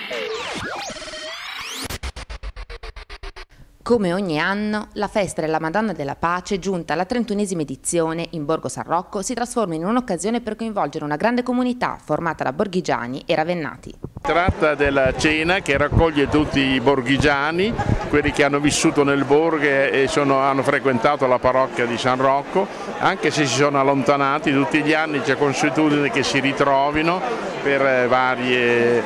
Come ogni anno, la festa della Madonna della Pace, giunta alla 31esima edizione in Borgo San Rocco, si trasforma in un'occasione per coinvolgere una grande comunità formata da borghigiani e ravennati. Si tratta della cena che raccoglie tutti i borghigiani, quelli che hanno vissuto nel borgo e hanno frequentato la parrocchia di San Rocco, anche se si sono allontanati. Tutti gli anni c'è consuetudine che si ritrovino per vari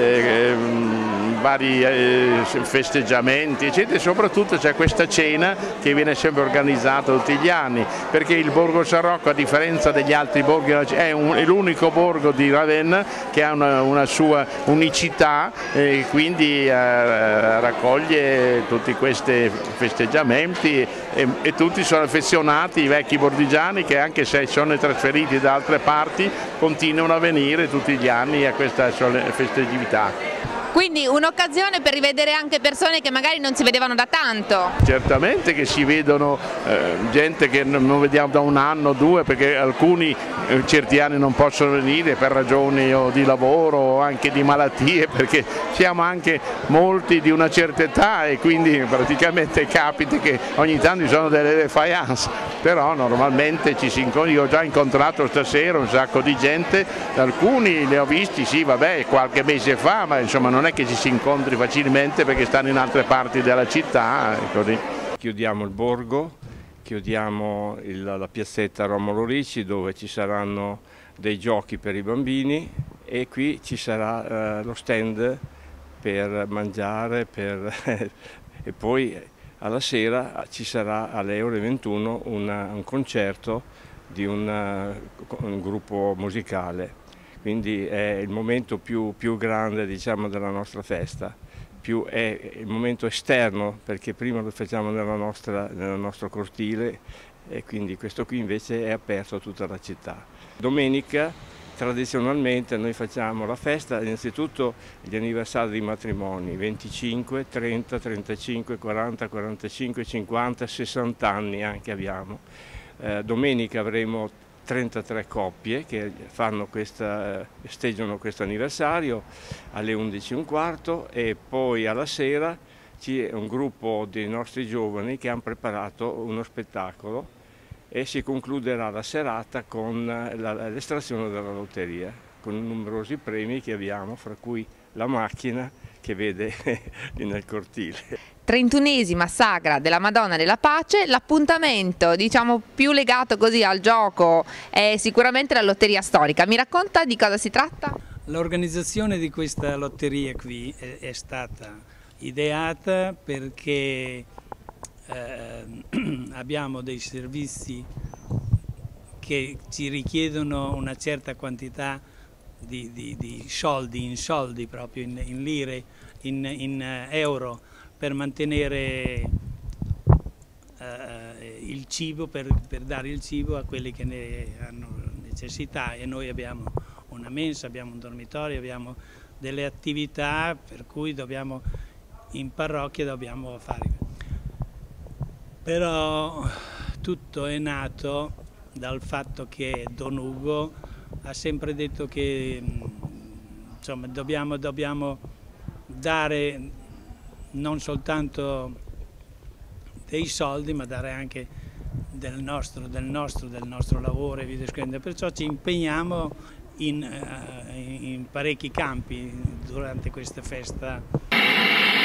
festeggiamenti eccetera, e soprattutto c'è questa cena che viene sempre organizzata tutti gli anni, perché il Borgo San Rocco, a differenza degli altri borghi, è l'unico borgo di Ravenna che ha una sua unicità e quindi raccoglie tutti questi festeggiamenti e tutti sono affezionati, i vecchi bordigiani che anche se sono trasferiti da altre parti continuano a venire tutti gli anni a questa festività. Quindi un'occasione per rivedere anche persone che magari non si vedevano da tanto. Certamente che si vedono gente che non vediamo da un anno o due, perché alcuni certi anni non possono venire per ragioni o di lavoro o anche di malattie, perché siamo anche molti di una certa età e quindi praticamente capita che ogni tanto ci sono delle defiance, però normalmente ci si incontra. Io ho già incontrato stasera un sacco di gente, alcuni li ho visti sì vabbè qualche mese fa, ma insomma non è che ci si incontri facilmente perché stanno in altre parti della città. Così. Chiudiamo il borgo, chiudiamo la piazzetta Romolo Ricci dove ci saranno dei giochi per i bambini e qui ci sarà lo stand per mangiare e poi alla sera ci sarà alle ore 21 un concerto di un gruppo musicale. Quindi è il momento più grande, diciamo, della nostra festa, è il momento esterno perché prima lo facciamo nel nostro cortile e quindi questo qui invece è aperto a tutta la città. Domenica tradizionalmente noi facciamo la festa, innanzitutto gli anniversari di matrimoni, 25, 30, 35, 40, 45, 50, 60 anni anche abbiamo. Domenica avremo 33 coppie che festeggiano questo anniversario alle 11:15 e poi alla sera c'è un gruppo dei nostri giovani che hanno preparato uno spettacolo e si concluderà la serata con l'estrazione della lotteria, con numerosi premi che abbiamo, fra cui la macchina che vede lì nel cortile. 31esima sagra della Madonna della Pace, l'appuntamento diciamo più legato così al gioco è sicuramente la lotteria storica. Mi racconta di cosa si tratta? L'organizzazione di questa lotteria qui è stata ideata perché abbiamo dei servizi che ci richiedono una certa quantità di soldi, in soldi proprio, in lire, in euro, per mantenere il cibo, per dare il cibo a quelli che ne hanno necessità, e noi abbiamo una mensa, abbiamo un dormitorio, abbiamo delle attività per cui in parrocchia dobbiamo fare. Però tutto è nato dal fatto che Don Ugo ha sempre detto che insomma, dobbiamo dare non soltanto dei soldi, ma dare anche del nostro lavoro e via discorrendo. Perciò ci impegniamo in parecchi campi durante questa festa.